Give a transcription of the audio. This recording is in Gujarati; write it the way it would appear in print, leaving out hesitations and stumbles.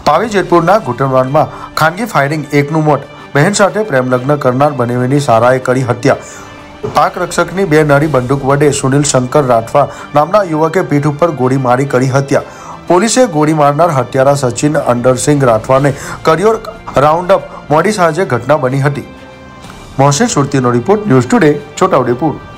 પાવી જેતપુરના ઘૂંટણવાડમાં ખાનગી ફાયરિંગ, એકનું મોત। બહેન સાથે પ્રેમ લગ્ન કરનાર બનેવીની સારાએ કરી હત્યા। પાક રક્ષકની બે નળી બંદૂક વડે સુનિલ શંકર રાઠવા નામના યુવકે પીઠ ઉપર ગોળી મારી કરી હત્યા। પોલીસે ગોળી મારનાર હત્યારા સચિન અંડરસિંહ રાઠવાને કર્યો રાઉન્ડ અપ। મોડી સાંજે ઘટના બની હતી। મોહસિન સુરતીનો રિપોર્ટ, ન્યૂઝ ટુડે, છોટાઉદેપુર।